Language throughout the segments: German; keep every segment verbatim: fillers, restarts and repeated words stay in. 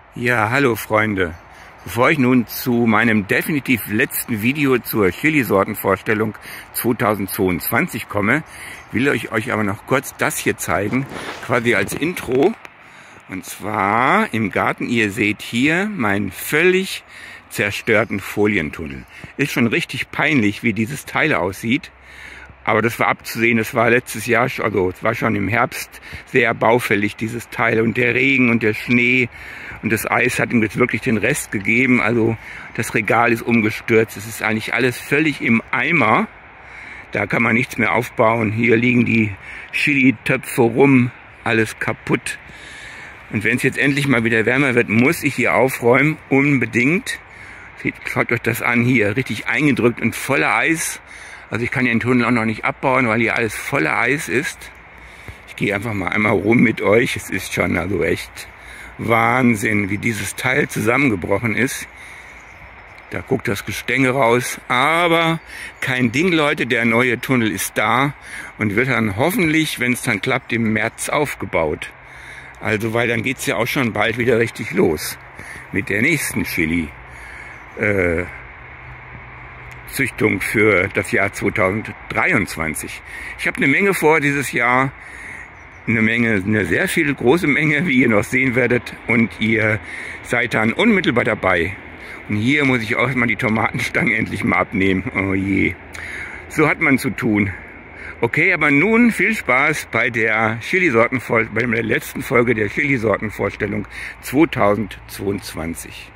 Ja, hallo Freunde. Bevor ich nun zu meinem definitiv letzten Video zur Chili-Sortenvorstellung zweitausendzweiundzwanzig komme, will ich euch aber noch kurz das hier zeigen, quasi als Intro. Und zwar im Garten, ihr seht hier meinen völlig zerstörten Folientunnel. Ist schon richtig peinlich, wie dieses Teil aussieht. Aber das war abzusehen, es war letztes Jahr, also es war schon im Herbst sehr baufällig, dieses Teil. Und der Regen und der Schnee und das Eis hat ihm jetzt wirklich den Rest gegeben. Also das Regal ist umgestürzt, es ist eigentlich alles völlig im Eimer. Da kann man nichts mehr aufbauen. Hier liegen die Chili-Töpfe rum, alles kaputt. Und wenn es jetzt endlich mal wieder wärmer wird, muss ich hier aufräumen, unbedingt. Schaut euch das an, hier richtig eingedrückt und voller Eis. Also ich kann den Tunnel auch noch nicht abbauen, weil hier alles voller Eis ist. Ich gehe einfach mal einmal rum mit euch. Es ist schon also echt Wahnsinn, wie dieses Teil zusammengebrochen ist. Da guckt das Gestänge raus. Aber kein Ding, Leute, der neue Tunnel ist da und wird dann hoffentlich, wenn es dann klappt, im März aufgebaut. Also, weil dann geht es ja auch schon bald wieder richtig los mit der nächsten Chili. Äh, Züchtung für das Jahr zweitausenddreiundzwanzig. Ich habe eine Menge vor dieses Jahr, eine Menge, eine sehr viel große Menge, wie ihr noch sehen werdet, und ihr seid dann unmittelbar dabei. Und hier muss ich auch mal die Tomatenstangen endlich mal abnehmen. Oh je, so hat man zu tun. Okay, aber nun viel Spaß bei der Chili-Sorten, bei der letzten Folge der Chili-Sortenvorstellung zweitausendzweiundzwanzig.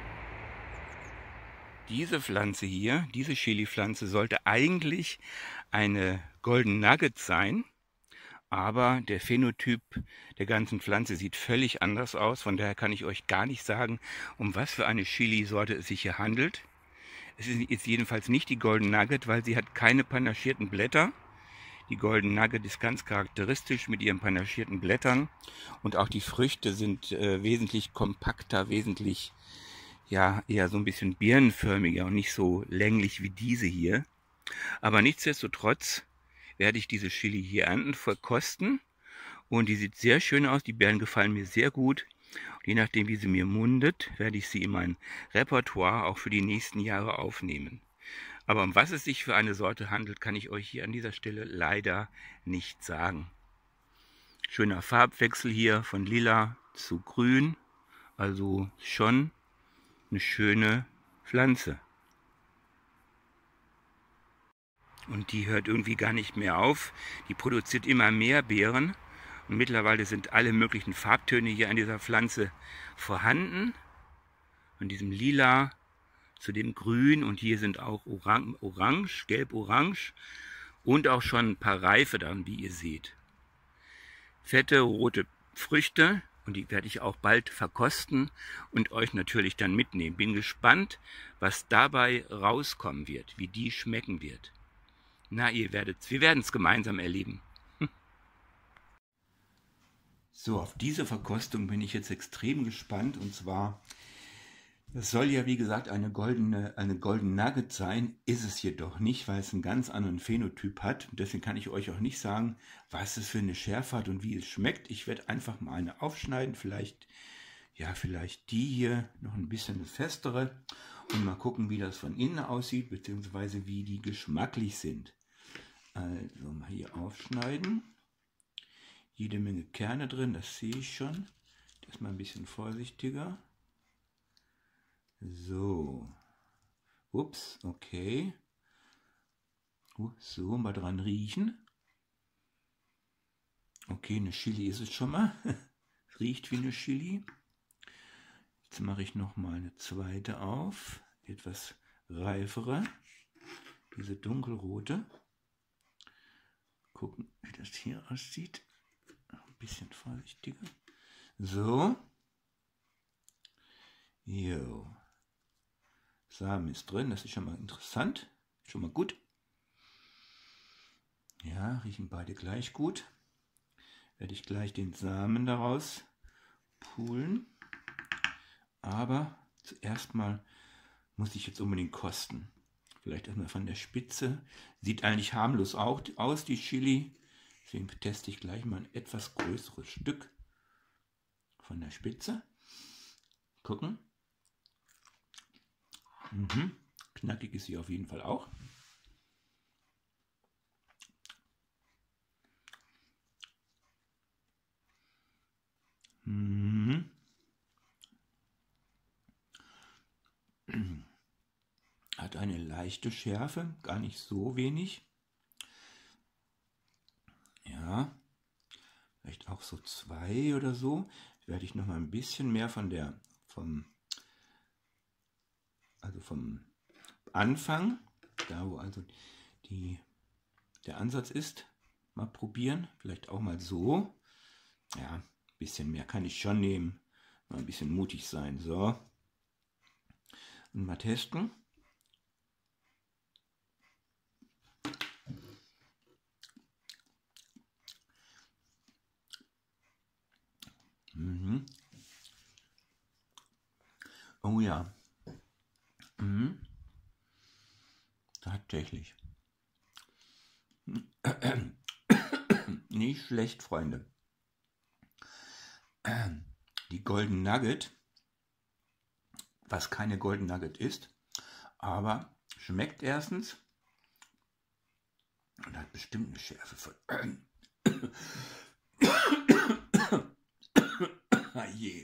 Diese Pflanze hier, diese Chili-Pflanze, sollte eigentlich eine Golden Nugget sein, aber der Phänotyp der ganzen Pflanze sieht völlig anders aus. Von daher kann ich euch gar nicht sagen, um was für eine Chili-Sorte es sich hier handelt. Es ist jedenfalls nicht die Golden Nugget, weil sie hat keine panaschierten Blätter. Die Golden Nugget ist ganz charakteristisch mit ihren panaschierten Blättern, und auch die Früchte sind äh, wesentlich kompakter, wesentlich ja, eher so ein bisschen birnenförmiger und nicht so länglich wie diese hier. Aber nichtsdestotrotz werde ich diese Chili hier ernten, verkosten. Und die sieht sehr schön aus, die Beeren gefallen mir sehr gut. Und je nachdem, wie sie mir mundet, werde ich sie in mein Repertoire auch für die nächsten Jahre aufnehmen. Aber um was es sich für eine Sorte handelt, kann ich euch hier an dieser Stelle leider nicht sagen. Schöner Farbwechsel hier von lila zu grün, also schon eine schöne Pflanze. Und die hört irgendwie gar nicht mehr auf. Die produziert immer mehr Beeren. Und mittlerweile sind alle möglichen Farbtöne hier an dieser Pflanze vorhanden. Von diesem Lila zu dem Grün. Und hier sind auch Orang Orange, Gelb-Orange. Und auch schon ein paar Reife dann, wie ihr seht. Fette, rote Früchte. Und die werde ich auch bald verkosten und euch natürlich dann mitnehmen. Bin gespannt, was dabei rauskommen wird, wie die schmecken wird. Na, ihr werdet's, wir werden es gemeinsam erleben. So, auf diese Verkostung bin ich jetzt extrem gespannt. Und zwar, es soll ja wie gesagt eine goldene, eine Golden Nugget sein, ist es jedoch nicht, weil es einen ganz anderen Phänotyp hat. Und deswegen kann ich euch auch nicht sagen, was es für eine Schärfe hat und wie es schmeckt. Ich werde einfach mal eine aufschneiden, vielleicht, ja, vielleicht die hier noch ein bisschen eine festere, und mal gucken, wie das von innen aussieht, beziehungsweise wie die geschmacklich sind. Also mal hier aufschneiden. Jede Menge Kerne drin, das sehe ich schon. Das mal ein bisschen vorsichtiger. So, ups, okay. Uh, so, mal dran riechen. Okay, eine Chili ist es schon mal. Es riecht wie eine Chili. Jetzt mache ich noch mal eine zweite auf, etwas reifere. Diese dunkelrote. Gucken, wie das hier aussieht. Ein bisschen vorsichtiger. So. Jo. Samen ist drin, das ist schon mal interessant, schon mal gut. Ja, riechen beide gleich gut. Werde ich gleich den Samen daraus pulen. Aber zuerst mal muss ich jetzt unbedingt kosten. Vielleicht erstmal von der Spitze. Sieht eigentlich harmlos auch aus, die Chili. Deswegen teste ich gleich mal ein etwas größeres Stück von der Spitze. gucken. Mhm. Knackig ist sie auf jeden Fall auch. Mhm. Hat eine leichte Schärfe, gar nicht so wenig. Ja, vielleicht auch so zwei oder so. Werde ich noch mal ein bisschen mehr von der, vom, also vom Anfang, da wo also die, der Ansatz ist, mal probieren. Vielleicht auch mal so. Ja, ein bisschen mehr kann ich schon nehmen. Mal ein bisschen mutig sein. So. Und mal testen. Mhm. Oh ja. Mhm. Tatsächlich. Nicht schlecht, Freunde. Die Golden Nugget, was keine Golden Nugget ist, aber schmeckt erstens und hat bestimmt eine Schärfe von... Ah je.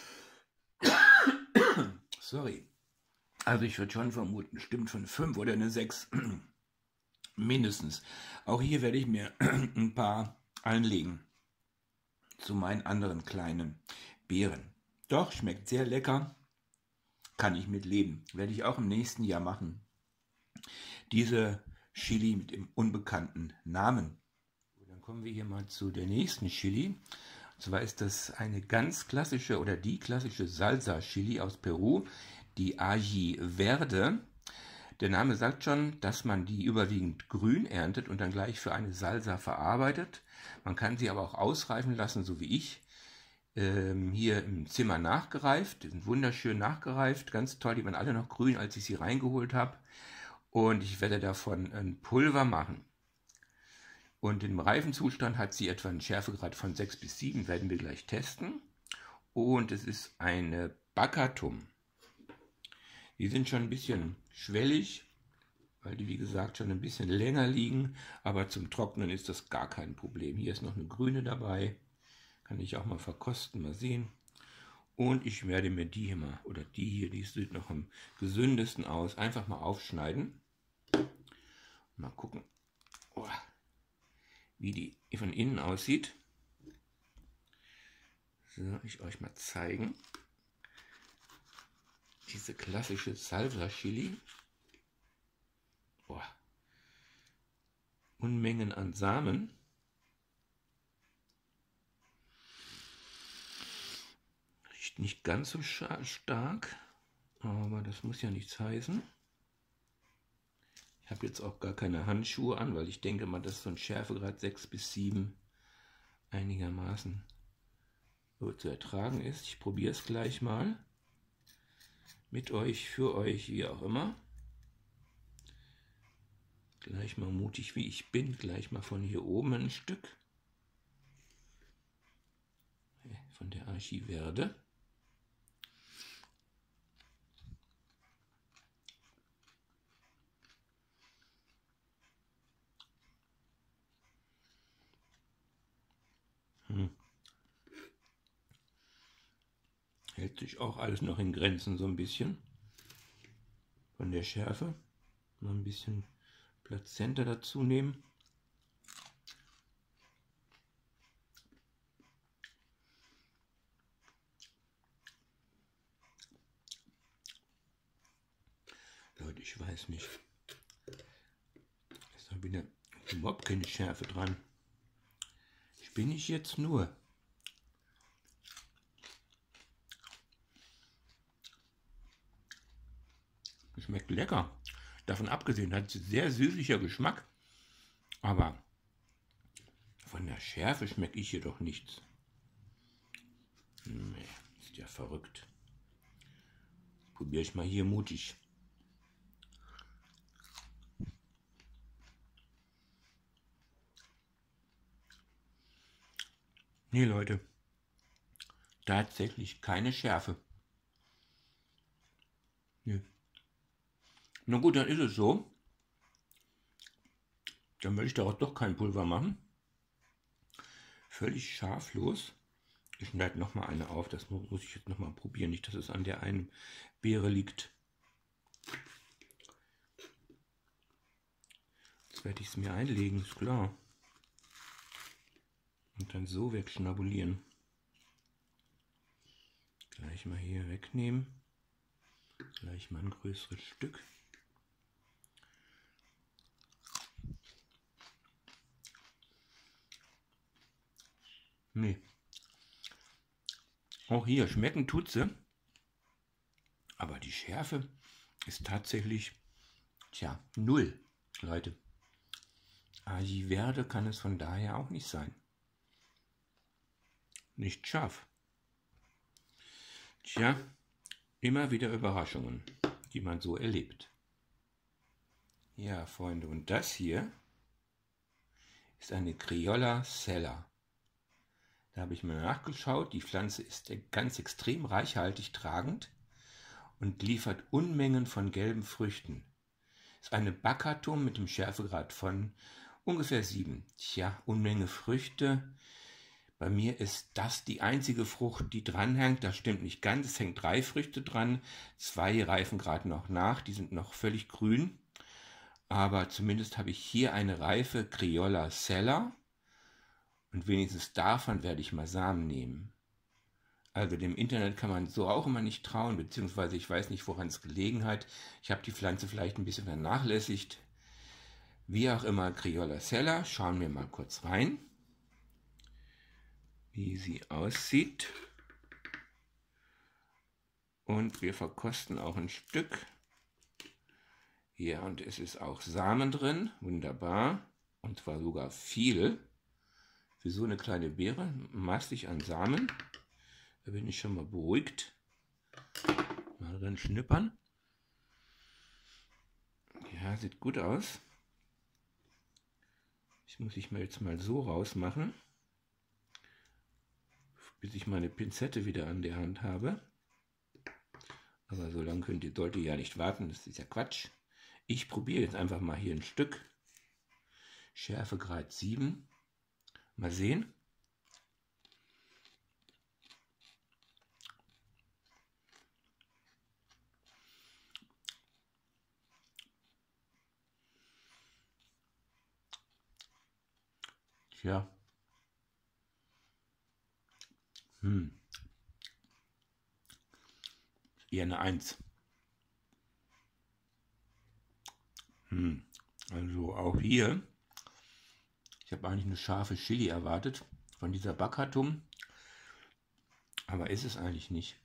Sorry. Also ich würde schon vermuten, stimmt von fünf oder eine sechs. Mindestens. Auch hier werde ich mir ein paar einlegen. Zu meinen anderen kleinen Beeren. Doch, schmeckt sehr lecker. Kann ich mit leben. Werde ich auch im nächsten Jahr machen. Diese Chili mit dem unbekannten Namen. Dann kommen wir hier mal zu der nächsten Chili. Und zwar ist das eine ganz klassische oder die klassische Salsa-Chili aus Peru, die Ají Verde. Der Name sagt schon, dass man die überwiegend grün erntet und dann gleich für eine Salsa verarbeitet. Man kann sie aber auch ausreifen lassen, so wie ich. Ähm, hier im Zimmer nachgereift. Die sind wunderschön nachgereift, ganz toll. Die waren alle noch grün, als ich sie reingeholt habe. Und ich werde davon ein Pulver machen. Und im Reifenzustand hat sie etwa einen Schärfegrad von sechs bis sieben, werden wir gleich testen. Und es ist eine Bakatum. Die sind schon ein bisschen schwellig, weil die wie gesagt schon ein bisschen länger liegen. Aber zum Trocknen ist das gar kein Problem. Hier ist noch eine grüne dabei. Kann ich auch mal verkosten, mal sehen. Und ich werde mir die hier mal, oder die hier, die sieht noch am gesündesten aus, einfach mal aufschneiden. Mal gucken, oh, wie die von innen aussieht. So, ich euch mal zeigen. Diese klassische Salsa-Chili. Oh. Unmengen an Samen. Riecht nicht ganz so stark, aber das muss ja nichts heißen. Ich habe jetzt auch gar keine Handschuhe an, weil ich denke mal, dass so ein Schärfegrad sechs bis sieben einigermaßen so zu ertragen ist. Ich probiere es gleich mal. Mit euch, für euch, wie auch immer. Gleich mal mutig wie ich bin, gleich mal von hier oben ein Stück. Von der Ají Verde. Hm. Hält sich auch alles noch in Grenzen so ein bisschen. Von der Schärfe. Mal ein bisschen Plazenta dazu nehmen. Leute, ich weiß nicht. Ist da wieder überhaupt keine Schärfe dran. Bin ich jetzt nur. Schmeckt lecker. Davon abgesehen hat sie sehr süßlicher Geschmack. Aber von der Schärfe schmecke ich jedoch nichts. Nee, ist ja verrückt. Probiere ich mal hier mutig. Nee, Leute. Tatsächlich keine Schärfe. Nö. Na gut, dann ist es so. Dann will ich daraus doch kein Pulver machen. Völlig scharflos. Ich schneide nochmal eine auf. Das muss ich jetzt nochmal probieren. Nicht, dass es an der einen Beere liegt. Jetzt werde ich es mir einlegen, ist klar. Und dann so wegschnabulieren. Gleich mal hier wegnehmen. Gleich mal ein größeres Stück. Nee. Auch hier schmecken tut sie. Aber die Schärfe ist tatsächlich, tja, null, Leute. Aji Verde kann es von daher auch nicht sein. Nicht scharf. Tja, immer wieder Überraschungen, die man so erlebt. Ja, Freunde, und das hier ist eine Criolla Cella. Da habe ich mal nachgeschaut, die Pflanze ist ganz extrem reichhaltig tragend und liefert Unmengen von gelben Früchten. Ist eine Baccatum mit dem Schärfegrad von ungefähr sieben. Tja, Unmenge Früchte. Bei mir ist das die einzige Frucht, die dranhängt. Das stimmt nicht ganz. Es hängt drei Früchte dran. Zwei reifen gerade noch nach. Die sind noch völlig grün. Aber zumindest habe ich hier eine reife Criolla Cella. Und wenigstens davon werde ich mal Samen nehmen. Also dem Internet kann man so auch immer nicht trauen, beziehungsweise ich weiß nicht, woran es gelegen hat. Ich habe die Pflanze vielleicht ein bisschen vernachlässigt. Wie auch immer, Criolla Cella. Schauen wir mal kurz rein, wie sie aussieht. Und wir verkosten auch ein Stück. Ja, und es ist auch Samen drin. Wunderbar. Und zwar sogar viel. Für so eine kleine Beere, massig an Samen. Da bin ich schon mal beruhigt. Mal drin schnippern. Ja, sieht gut aus. Ich muss ich mir jetzt mal so rausmachen, bis ich meine Pinzette wieder an der Hand habe. Aber so lange könnt ihr, sollt ihr ja nicht warten, das ist ja Quatsch. Ich probiere jetzt einfach mal hier ein Stück. Schärfegrad sieben. Mal sehen. Tja. Hm. Eher eine eins. Hm. Also auch hier. Ich habe eigentlich eine scharfe Chili erwartet von dieser Baccatum. Aber ist es eigentlich nicht.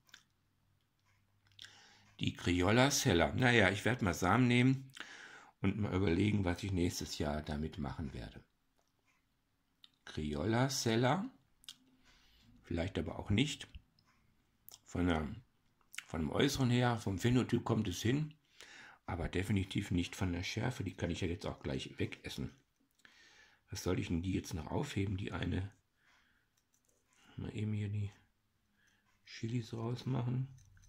Die Criolla Cella. Naja, ich werde mal Samen nehmen und mal überlegen, was ich nächstes Jahr damit machen werde. Criolla Cella. Vielleicht aber auch nicht. Von, der, von dem Äußeren her, vom Phänotyp kommt es hin. Aber definitiv nicht von der Schärfe. Die kann ich ja jetzt auch gleich wegessen. Was soll ich denn die jetzt noch aufheben? Die eine. Mal eben hier die Chilis rausmachen.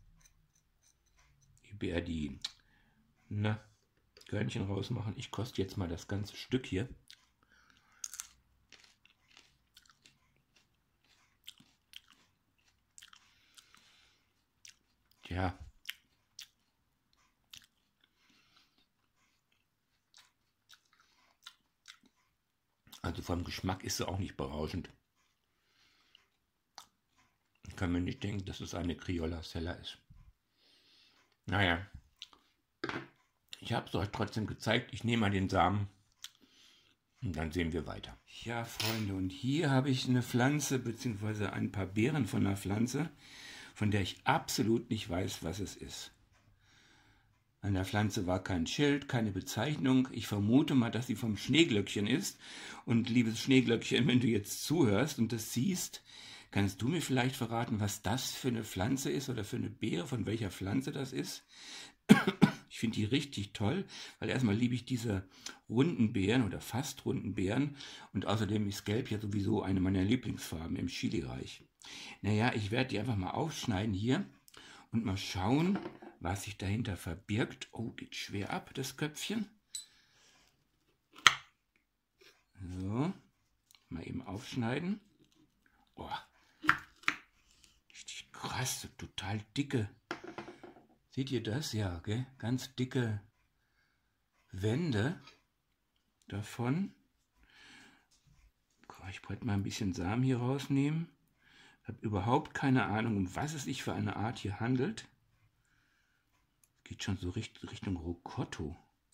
Die Bär, die na, Körnchen rausmachen. Ich koste jetzt mal das ganze Stück hier. Tja. Also vom Geschmack ist sie auch nicht berauschend. Ich kann mir nicht denken, dass es eine Criolla Cella ist. Naja, ich habe es euch trotzdem gezeigt. Ich nehme mal den Samen und dann sehen wir weiter. Ja, Freunde, und hier habe ich eine Pflanze bzw. ein paar Beeren von einer Pflanze, von der ich absolut nicht weiß, was es ist. An der Pflanze war kein Schild, keine Bezeichnung. Ich vermute mal, dass sie vom Schneeglöckchen ist. Und liebes Schneeglöckchen, wenn du jetzt zuhörst und das siehst, kannst du mir vielleicht verraten, was das für eine Pflanze ist oder für eine Beere, von welcher Pflanze das ist? Ich finde die richtig toll, weil erstmal liebe ich diese runden Beeren oder fast runden Beeren und außerdem ist Gelb ja sowieso eine meiner Lieblingsfarben im Chili-Reich. Naja, ich werde die einfach mal aufschneiden hier und mal schauen, was sich dahinter verbirgt. Oh, geht schwer ab, das Köpfchen. So, mal eben aufschneiden. Oh, richtig krass, total dicke. Seht ihr das? Ja, gell? Ganz dicke Wände davon. Ich wollte mal ein bisschen Samen hier rausnehmen. Ich habe überhaupt keine Ahnung, um was es sich für eine Art hier handelt. Geht schon so Richtung Rokotto.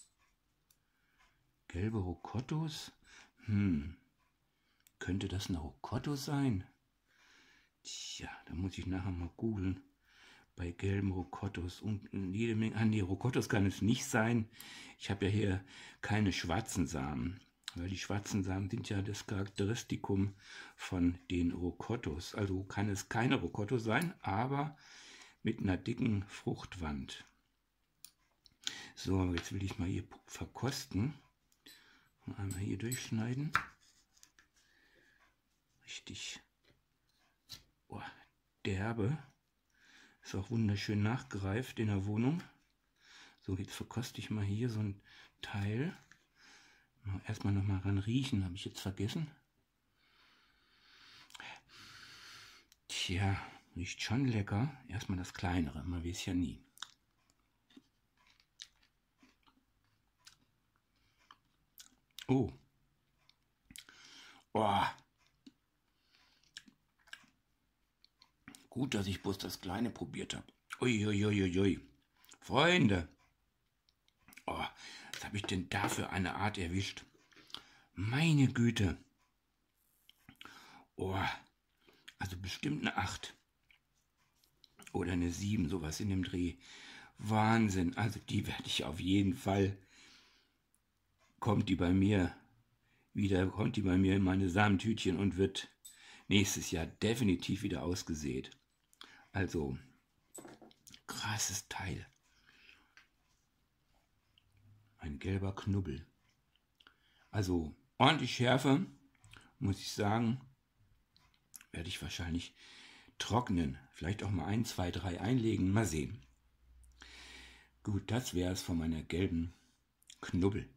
Gelbe Rokottos? Hm. Könnte das eine Rokotto sein? Tja, da muss ich nachher mal googeln. Bei gelben Rokottos und jede Menge. Ah, nee, Rokottos kann es nicht sein. Ich habe ja hier keine schwarzen Samen. Weil die schwarzen Samen sind ja das Charakteristikum von den Rokottos. Also kann es keine Rokotto sein, aber mit einer dicken Fruchtwand. So, jetzt will ich mal hier verkosten. Einmal hier durchschneiden. Richtig oh, derbe. Ist auch wunderschön nachgereift in der Wohnung. So, jetzt verkoste ich mal hier so ein Teil. Erstmal noch mal ran riechen, habe ich jetzt vergessen. Tja, riecht schon lecker. Erstmal das kleinere, man weiß ja nie. Oh. Oh. Gut, dass ich bloß das kleine probiert habe. Uiuiuiui. Freunde. Oh, was habe ich denn da für eine Art erwischt? Meine Güte. Oh, also bestimmt eine acht. Oder eine sieben, sowas in dem Dreh. Wahnsinn. Also die werde ich auf jeden Fall, kommt die bei mir wieder, kommt die bei mir in meine Samentütchen und wird nächstes Jahr definitiv wieder ausgesät. Also, krasses Teil. Ein gelber Knubbel. Also ordentlich Schärfe, muss ich sagen. Werde ich wahrscheinlich trocknen. Vielleicht auch mal ein, zwei, drei einlegen. Mal sehen. Gut, das wäre es von meiner gelben Knubbel.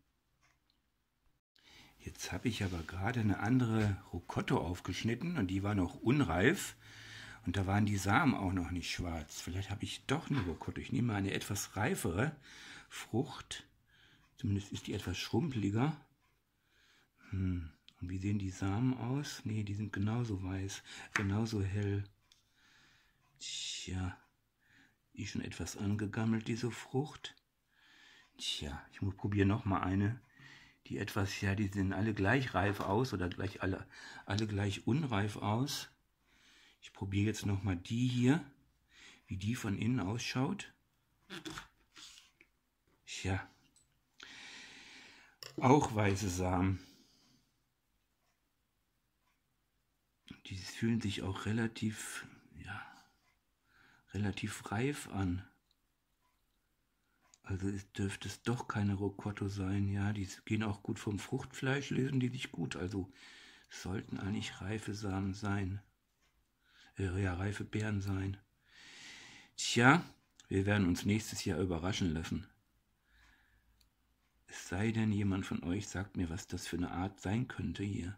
Jetzt habe ich aber gerade eine andere Rokotto aufgeschnitten und die war noch unreif. Und da waren die Samen auch noch nicht schwarz. Vielleicht habe ich doch eine Rokotto. Ich nehme eine etwas reifere Frucht. Zumindest ist die etwas schrumpeliger. Hm. Und wie sehen die Samen aus? Ne, die sind genauso weiß, genauso hell. Tja, die ist schon etwas angegammelt, diese Frucht. Tja, ich muss probieren noch mal eine, die etwas, ja, die sehen alle gleich reif aus oder gleich alle, alle gleich unreif aus. Ich probiere jetzt noch mal die hier, wie die von innen ausschaut. Tja, auch weiße Samen. Die fühlen sich auch relativ, ja, relativ reif an. Also es dürfte es doch keine Rokotto sein. Ja, die gehen auch gut vom Fruchtfleisch, lösen die sich gut. Also es sollten eigentlich reife Samen sein. Äh, ja, reife Beeren sein. Tja, wir werden uns nächstes Jahr überraschen lassen. Es sei denn, jemand von euch sagt mir, was das für eine Art sein könnte hier.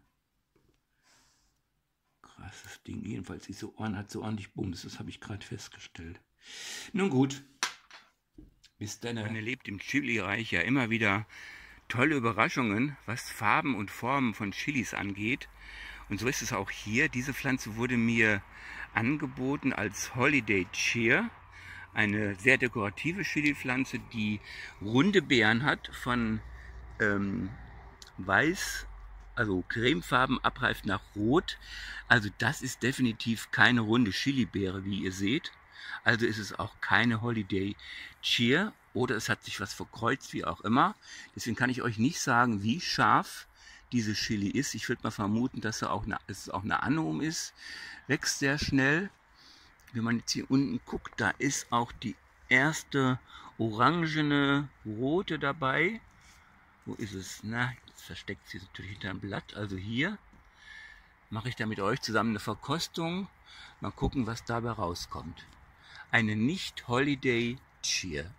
Krasses Ding. Jedenfalls ist so, hat so ordentlich Bums. Das habe ich gerade festgestellt. Nun gut. Bis dann. Man erlebt im Chili-Reich ja immer wieder tolle Überraschungen, was Farben und Formen von Chilis angeht. Und so ist es auch hier. Diese Pflanze wurde mir angeboten als Holiday Cheer. Eine sehr dekorative Chili-Pflanze, die runde Beeren hat, von ähm, weiß, also cremefarben abreift nach rot. Also das ist definitiv keine runde Chili-Beere, wie ihr seht. Also ist es auch keine Holiday Cheer oder es hat sich was verkreuzt, wie auch immer. Deswegen kann ich euch nicht sagen, wie scharf diese Chili ist. Ich würde mal vermuten, dass, er auch eine, dass es auch eine Annum ist. Wächst sehr schnell. Wenn man jetzt hier unten guckt, da ist auch die erste orangene rote dabei. Wo ist es? Na, jetzt versteckt sie natürlich hinter dem Blatt. Also hier mache ich da mit euch zusammen eine Verkostung. Mal gucken, was dabei rauskommt. Eine nicht Holiday Cheer.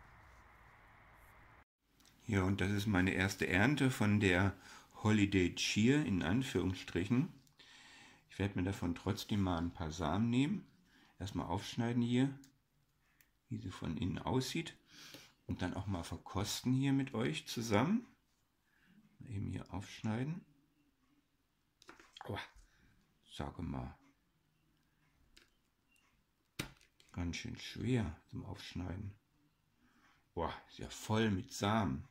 Ja, und das ist meine erste Ernte von der Holiday Cheer in Anführungsstrichen. Ich werde mir davon trotzdem mal ein paar Samen nehmen. Erstmal aufschneiden hier, wie sie von innen aussieht. Und dann auch mal verkosten hier mit euch zusammen. Eben hier aufschneiden. Aua, sage mal. Ganz schön schwer zum Aufschneiden. Boah, ist ja voll mit Samen.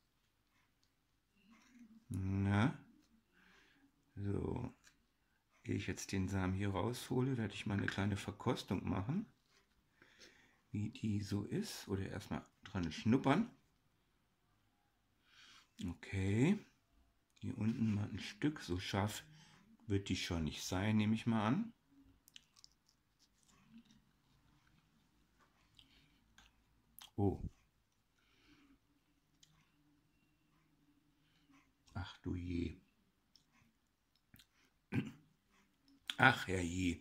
Na, so, ehe ich jetzt den Samen hier raushole, werde ich mal eine kleine Verkostung machen, wie die so ist. Oder erstmal dran schnuppern. Okay, hier unten mal ein Stück, so scharf wird die schon nicht sein, nehme ich mal an. Oh. Ach du je. Ach herrje.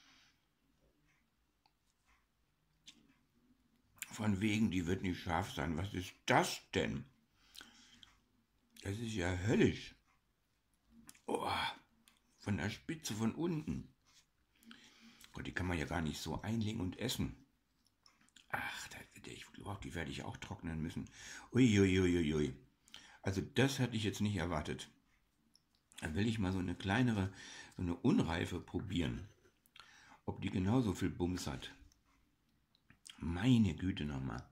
Von wegen, die wird nicht scharf sein. Was ist das denn? Das ist ja höllisch. Oh, von der Spitze von unten. Gott, die kann man ja gar nicht so einlegen und essen. Ach, ich glaube, die werde ich auch trocknen müssen. Uiuiuiui. Also das hatte ich jetzt nicht erwartet. Dann will ich mal so eine kleinere, so eine Unreife probieren. Ob die genauso viel Bums hat. Meine Güte nochmal.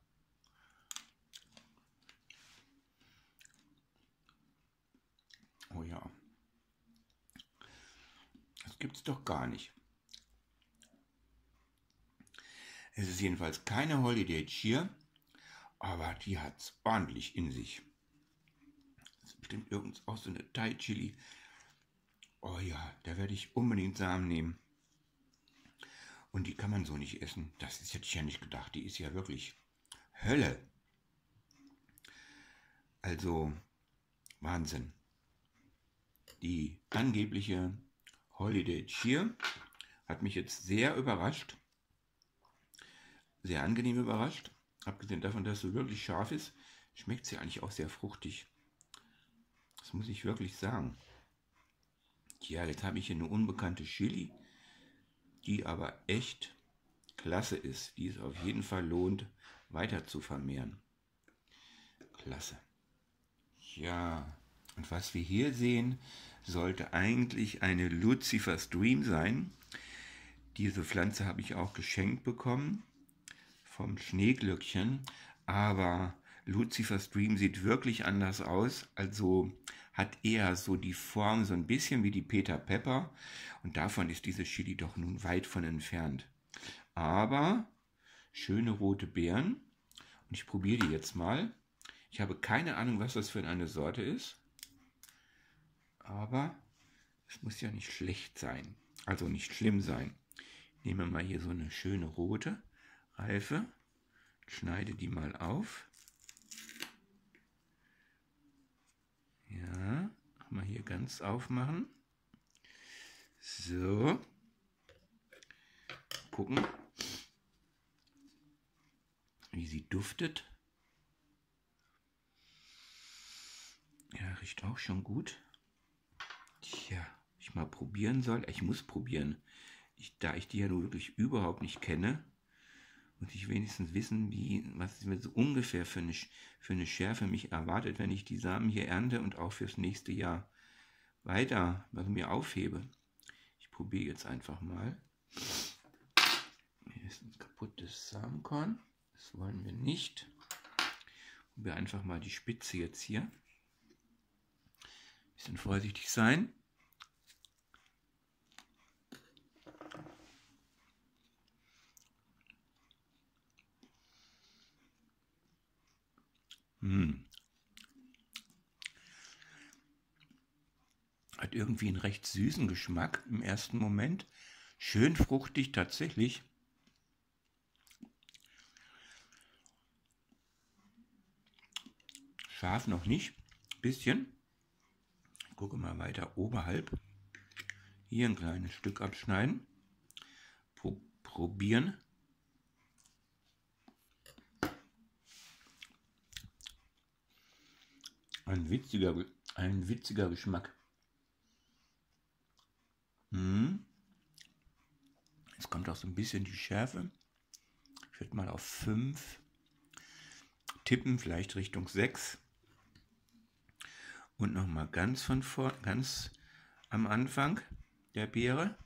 Oh ja. Das gibt's doch gar nicht. Es ist jedenfalls keine Holiday Cheer, aber die hat es ordentlich in sich. Das ist bestimmt irgend auch so eine Thai Chili. Oh ja, da werde ich unbedingt Samen nehmen. Und die kann man so nicht essen. Das ist, hätte ich ja nicht gedacht. Die ist ja wirklich Hölle. Also Wahnsinn. Die angebliche Holiday Cheer hat mich jetzt sehr überrascht. Sehr angenehm überrascht. Abgesehen davon, dass sie wirklich scharf ist, schmeckt sie eigentlich auch sehr fruchtig. Das muss ich wirklich sagen. Ja, jetzt habe ich hier eine unbekannte Chili, die aber echt klasse ist, die es auf jeden Fall lohnt, weiter zu vermehren. Klasse. Ja, und was wir hier sehen, sollte eigentlich eine Lucifer's Dream sein. Diese Pflanze habe ich auch geschenkt bekommen vom Schneeglöckchen, aber Lucifer's Dream sieht wirklich anders aus, also hat eher so die Form so ein bisschen wie die Peter Pepper und davon ist diese Chili doch nun weit von entfernt. Aber schöne rote Beeren und ich probiere die jetzt mal. Ich habe keine Ahnung, was das für eine Sorte ist, aber es muss ja nicht schlecht sein, also nicht schlimm sein. Ich nehme mal hier so eine schöne rote Reife, schneide die mal auf. Ja, mal hier ganz aufmachen. So. Gucken, wie sie duftet. Ja, riecht auch schon gut. Tja, ich mal probieren soll. Ich muss probieren. Ich, da ich die ja nur wirklich überhaupt nicht kenne, muss ich wenigstens wissen, wie, was mir so ungefähr für eine, für eine Schärfe mich erwartet, wenn ich die Samen hier ernte und auch fürs nächste Jahr weiter also mir aufhebe. Ich probiere jetzt einfach mal. Hier ist ein kaputtes Samenkorn. Das wollen wir nicht. Probiere einfach mal die Spitze jetzt hier. Ein bisschen vorsichtig sein. Hm. Hat irgendwie einen recht süßen Geschmack im ersten Moment. Schön fruchtig tatsächlich. Scharf noch nicht. Bisschen. Ich gucke mal weiter oberhalb. Hier ein kleines Stück abschneiden. Pro probieren. Ein witziger, ein witziger Geschmack. Hm. Jetzt kommt auch so ein bisschen die Schärfe. Ich würde mal auf fünf tippen, vielleicht Richtung sechs. Und nochmal ganz von vor, ganz am Anfang der Beere.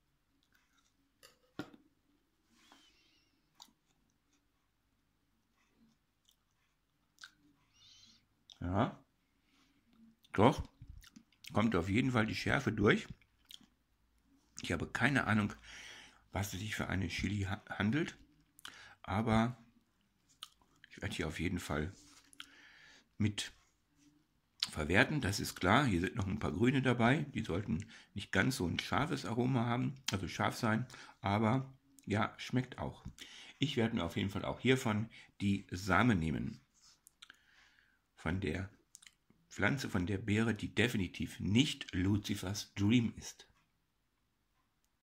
Ja, doch, kommt auf jeden Fall die Schärfe durch. Ich habe keine Ahnung, was es sich für eine Chili ha handelt, aber ich werde hier auf jeden Fall mit verwerten, das ist klar. Hier sind noch ein paar Grüne dabei, die sollten nicht ganz so ein scharfes Aroma haben, also scharf sein, aber ja, schmeckt auch. Ich werde mir auf jeden Fall auch hiervon die Samen nehmen. Von der Pflanze, von der Beere, die definitiv nicht Lucifers Dream ist.